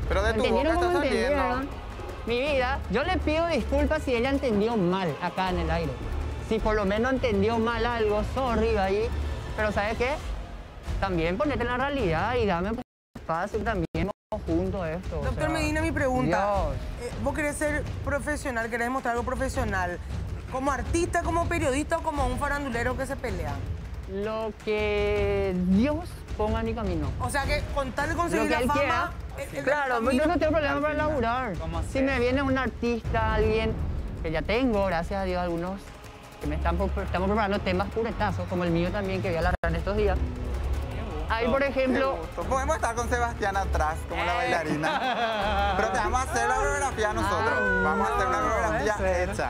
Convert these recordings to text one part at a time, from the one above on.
Pero de tu boca ¿Entendieron está cómo saliendo. entendieron? Mi vida, yo le pido disculpas si ella entendió mal acá en el aire. Si por lo menos entendió mal algo, sorry ahí. Pero ¿sabes qué? También ponete en la realidad y dame un espacio también juntos esto. Doctor Medina, mi pregunta. Dios. ¿Vos querés ser profesional, querés mostrar algo profesional? ¿Como artista, como periodista o como un farandulero que se pelea? Lo que Dios ponga en mi camino. O sea que con tal de conseguir Lo que la él fama... quiera. el Claro, camino- yo no tengo problema para laburar. Si me viene un artista, alguien que ya tengo, gracias a Dios, algunos que estamos preparando temas puretazos, como el mío también, que voy a largar en estos días. Ahí, por ejemplo, Podemos estar con Sebastián atrás, como la bailarina. Pero te vamos a hacer la coreografía nosotros. Vamos a hacer una coreografía hecha.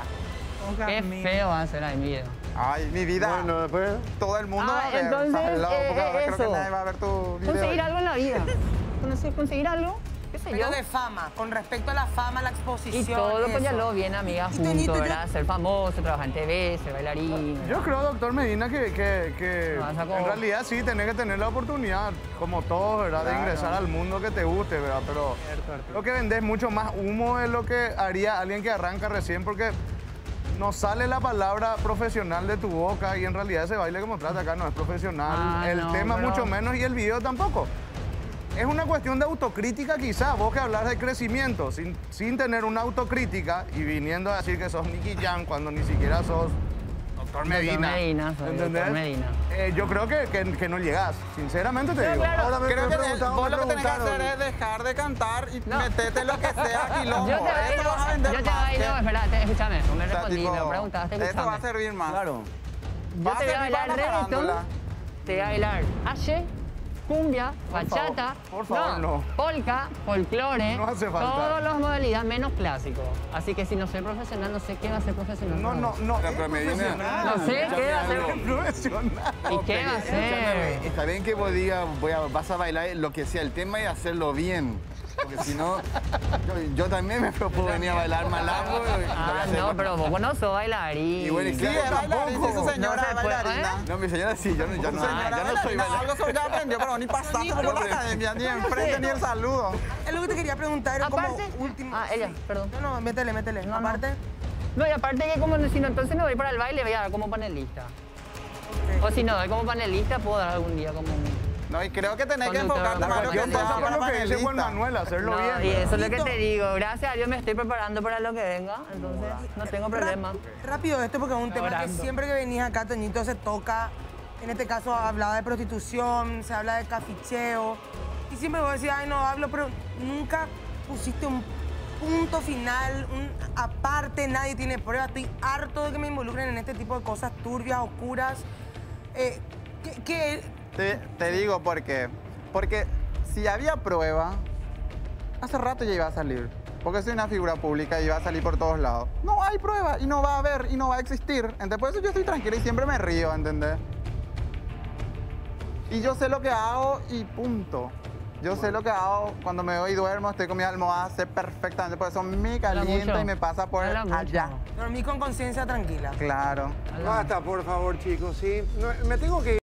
qué feo va a ser ahí mi video. Ay, mi vida. Bueno, después... Todo el mundo va a ver. entonces, ¿Estás loco? Porque ahora creo que eso. nadie va a ver tu video. Conseguir algo en la vida. Conseguir algo, qué sé Pero yo. de fama, con respecto a la fama, la Y exposición. todo, pues ya eso. lo bien, amiga, Y Toñito, juntos, yo- ¿verdad? Ser famoso, trabajar en TV, ser bailarín. Yo creo, doctor Medina, que No, vas a como- en realidad sí tenés que tener la oportunidad, como todos, ¿verdad? De Claro. ingresar al mundo que te guste, ¿verdad? Pero lo que vendés mucho más humo de lo que haría alguien que arranca recién, porque no sale la palabra profesional de tu boca y en realidad ese baile que mostraste acá no es profesional. Ah, el no, tema pero- mucho menos y el video tampoco. Es una cuestión de autocrítica quizás, vos que hablas de crecimiento, sin tener una autocrítica y viniendo a decir que sos Nicky Jam cuando ni siquiera sos doctor Medina. Medina, soy ¿Entendés? doctor Medina. Yo creo que no llegás, sinceramente te digo. claro. Ahora Creo que preguntaron, vos lo que tenés que preguntaron. hacer es dejar de cantar y No. metete lo que sea quilombo. Yo te Eso vas a bailo, vender yo te más bailo, que- espérate, escúchame, no me O sea, respondí, tipo, me preguntaste, eso va a escúchame. servir más. Claro. Yo Va te voy a servir bailar para la reggaetón, farándula. te voy a bailar H, cumbia, bachata, por favor, no. polka, folclore, No hace falta. todas las modalidades menos clásicos. Así que si no soy profesional, no sé qué va a ser profesional. No, no, no. Pero es Medina, profesional. No sé qué va a ser. Es profesional. ¿Y qué va a ser? Está bien que vos digas, vas a bailar lo que sea el tema y hacerlo bien. Porque si no, yo también me puedo venir a bailar más largo. y lo voy a Ah, hacer no, más- pero vos no sos bailarín. Y bueno, y Sí, claro, es bailarín, sí, su señora No se es puede, bailarina. No, mi señora sí, yo no, Señora no soy bailarina, bailarín. algo sobre ya aprendió, pero ni pasaste por la academia, ni enfrente, ni el saludo. Es lo que te quería preguntar, era como Aparte, último... ella, sí. perdón. No, métele. No, no. Aparte, No, y aparte que como si no, entonces me voy para el baile, voy a dar como panelista. O si no doy como panelista, puedo dar algún día como un... No, y creo que tenés que Conductor, enfocarte más en lo que conductor. sea Eso para es lo que dice Juan panelista. Manuel, hacerlo No, bien. y eso es lo que Listo. te digo. Gracias a Dios me estoy preparando para lo que venga, entonces no tengo problema. rápido esto porque es un tema que siempre que venís acá, Toñito, se toca. En este caso hablaba de prostitución, se habla de caficheo. Y siempre vos decías, ay, no hablo, pero nunca pusiste un punto final, un aparte, nadie tiene pruebas. Estoy harto de que me involucren en este tipo de cosas turbias, oscuras. Te digo por qué. Porque si había prueba, hace rato ya iba a salir. Porque soy una figura pública y iba a salir por todos lados. No hay prueba y no va a haber y no va a existir. Entonces, por eso yo estoy tranquilo y siempre me río, ¿entendés? Y yo sé lo que hago y punto. Yo sé lo que hago cuando me voy y duermo, estoy con mi almohada, sé perfectamente. Por eso me calienta mucho. y me pasa por Habla mucho. allá. Dormí con conciencia tranquila. Claro. Basta, por favor, chicos, ¿sí? Me tengo que ir.